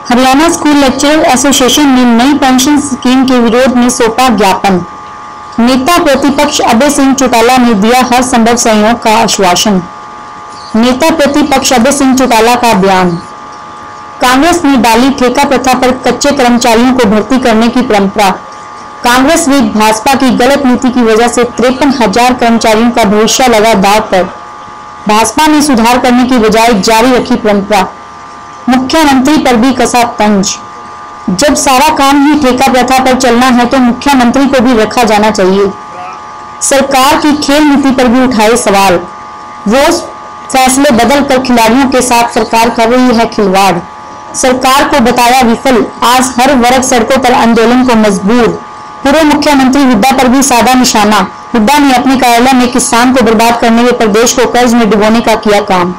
Haryana school lecturer association ने नई pension scheme के विरोध में सौंपा ज्ञापन। नेता प्रतिपक्ष अभय सिंह चौटाला ने दिया हर संभव सहयोग का आश्वासन। नेता प्रतिपक्ष अभय सिंह चौटाला का बयान। कांग्रेस ने डाली ठेका प्रथा पर कच्चे कर्मचारियों को भर्ती करने की परंपरा। कांग्रेस व भाजपा की गलत नीति की वजह से 53,000 कर्मचारियों का भविष्य लगा दांव पर। भाजपा ने सुधार करने की बजाय जारी रखी परंपरा। मुख्यमंत्री पर भी कसा तंज। जब सारा काम ही ठेका प्रथा पर चलना है तो मुख्यमंत्री को भी रखा जाना चाहिए। सरकार की खेल नीति पर भी उठाए सवाल। रोज फैसले बदल कर खिलाड़ियों के साथ सरकार कर रही है खिलवाड़। सरकार को बताया विफल, आज हर वर्ग सड़कों पर आंदोलन को मजबूर। पूर्व मुख्यमंत्री हुड्डा पर भी साधा निशाना। हुड्डा ने अपने कार्यालय में किसान को बर्बाद करने व प्रदेश को कर्ज में डुबोने का किया काम।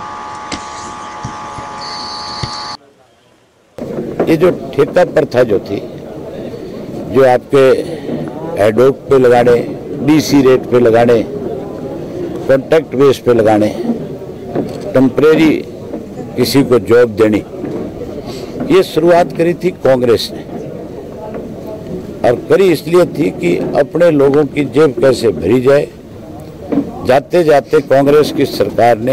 ये जो ठेका प्रथा जो थी, जो आपके एडोक पे लगाने, डीसी रेट पे लगाने, कॉन्ट्रैक्ट बेस पे लगाने, टेम्परेरी किसी को जॉब देनी, ये शुरुआत करी थी कांग्रेस ने। और करी इसलिए थी कि अपने लोगों की जेब कैसे भरी जाए। जाते जाते कांग्रेस की सरकार ने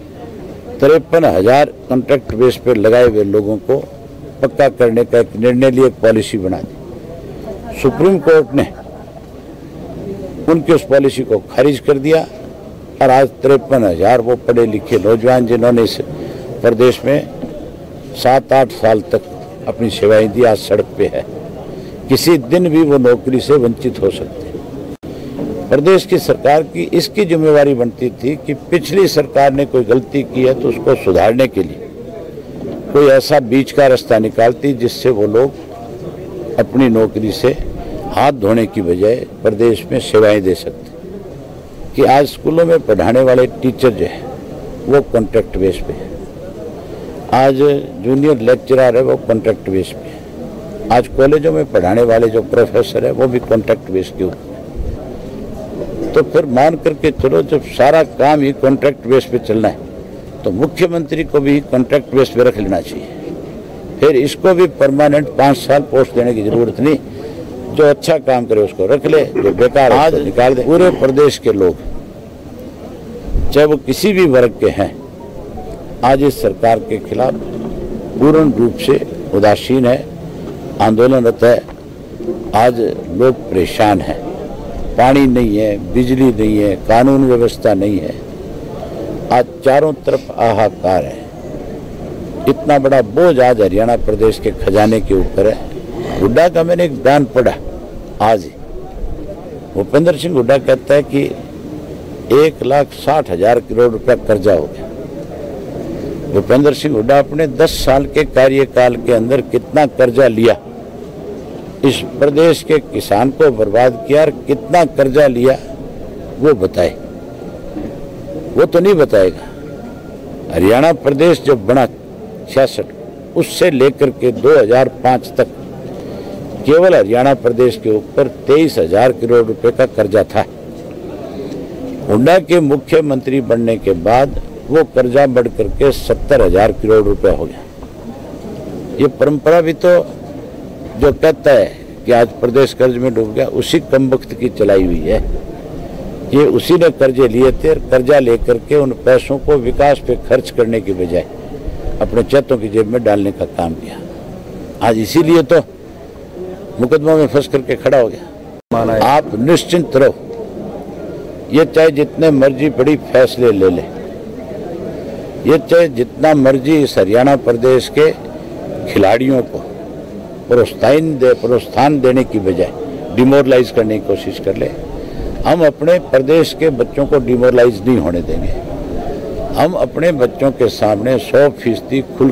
53,000 कॉन्ट्रैक्ट बेस पे लगाए हुए लोगों को पक्का करने का एक निर्णय लिए, एक पॉलिसी बना दी। सुप्रीम कोर्ट ने उनकी उस पॉलिसी को खारिज कर दिया और आज 53,000 वो पढ़े लिखे नौजवान जिन्होंने इस प्रदेश में 7-8 साल तक अपनी सेवाएं दी, आज सड़क पे है। किसी दिन भी वो नौकरी से वंचित हो सकते हैं। प्रदेश की सरकार की इसकी जिम्मेवारी बनती थी कि पिछली सरकार ने कोई गलती की है तो उसको सुधारने के लिए कोई ऐसा बीच का रास्ता निकालती जिससे वो लोग अपनी नौकरी से हाथ धोने की बजाय प्रदेश में सेवाएं दे सकते। कि आज स्कूलों में पढ़ाने वाले टीचर जो है वो कॉन्ट्रैक्ट बेस पे है, आज जूनियर लेक्चरर है वो कॉन्ट्रैक्ट बेस पे है, आज कॉलेजों में पढ़ाने वाले जो प्रोफेसर है वो भी कॉन्ट्रैक्ट बेस के ऊपर। तो फिर मान करके चलो, जब सारा काम ही कॉन्ट्रैक्ट बेस पे चलना है तो मुख्यमंत्री को भी कॉन्ट्रैक्ट बेस पे रख लेना चाहिए। फिर इसको भी परमानेंट 5 साल पोस्ट देने की जरूरत नहीं। जो अच्छा काम करे उसको रख ले, जो बेकार आज निकाल दे। पूरे प्रदेश के लोग, चाहे वो किसी भी वर्ग के हैं, आज इस सरकार के खिलाफ पूर्ण रूप से उदासीन है, आंदोलनरत है। आज लोग परेशान हैं। पानी नहीं है, बिजली नहीं है, कानून व्यवस्था नहीं है। आज चारों तरफ हाहाकार है। इतना बड़ा बोझ आज हरियाणा प्रदेश के खजाने के ऊपर है। हुड्डा का मैंने एक बयान पढ़ा आज ही। भूपेंद्र सिंह हुड्डा कहता है कि 1,60,000 करोड़ रुपया कर्जा हो गया। भूपेंद्र सिंह हुड्डा अपने 10 साल के कार्यकाल के अंदर कितना कर्जा लिया, इस प्रदेश के किसान को बर्बाद किया, और कितना कर्जा लिया वो बताए। वो तो नहीं बताएगा। हरियाणा प्रदेश जब बना 66, उससे लेकर के 2005 तक केवल हरियाणा प्रदेश के ऊपर 23,000 करोड़ रुपए का कर्जा था। हुड्डा के मुख्यमंत्री बनने के बाद वो कर्जा बढ़ करके 70,000 करोड़ रुपए हो गया। ये परंपरा भी तो जो कहता है कि आज प्रदेश कर्ज में डूब गया, उसी कमबख्त की चलाई हुई है। ये उसी ने कर्जे लिए थे और कर्जा लेकर के उन पैसों को विकास पे खर्च करने की बजाय अपने चेतों की जेब में डालने का काम किया। आज इसीलिए तो मुकदमा में फंस करके खड़ा हो गया। आप निश्चिंत रहो, ये चाहे जितने मर्जी बड़ी फैसले ले ले, ये चाहे जितना मर्जी इस हरियाणा प्रदेश के खिलाड़ियों को प्रोत्साहन देने की बजाय डिमोरलाइज करने की कोशिश कर ले, हम अपने प्रदेश के बच्चों को डिमोरलाइज नहीं होने देंगे। हम अपने बच्चों के सामने 100% खुल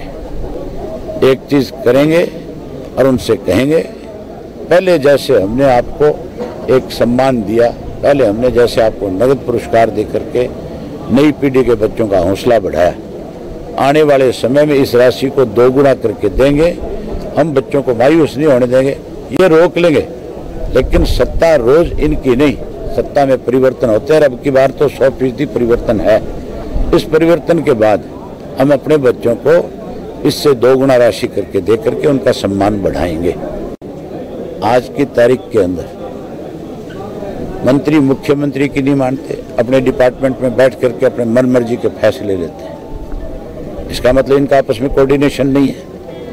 करके एक चीज करेंगे और उनसे कहेंगे, पहले जैसे हमने आपको एक सम्मान दिया, पहले हमने जैसे आपको नगद पुरस्कार दे करके नई पीढ़ी के बच्चों का हौसला बढ़ाया, आने वाले समय में इस राशि को 2 गुना करके देंगे। हम बच्चों को मायूस नहीं होने देंगे, ये रोक लेंगे। लेकिन सत्ता रोज इनकी नहीं, सत्ता में परिवर्तन होते हैं। अब की बार तो 100% परिवर्तन है। इस परिवर्तन के बाद हम अपने बच्चों को इससे दोगुना राशि करके दे करके उनका सम्मान बढ़ाएंगे। आज की तारीख के अंदर मंत्री मुख्यमंत्री की नहीं मानते, अपने डिपार्टमेंट में बैठ करके अपने मन मर्जी के फैसले लेते हैं। इसका मतलब इनका आपस में कोऑर्डिनेशन नहीं है।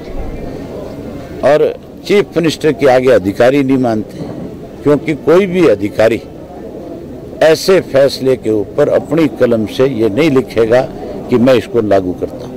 और चीफ मिनिस्टर के आगे अधिकारी नहीं मानते, क्योंकि कोई भी अधिकारी ऐसे फैसले के ऊपर अपनी कलम से ये नहीं लिखेगा कि मैं इसको लागू करता हूं।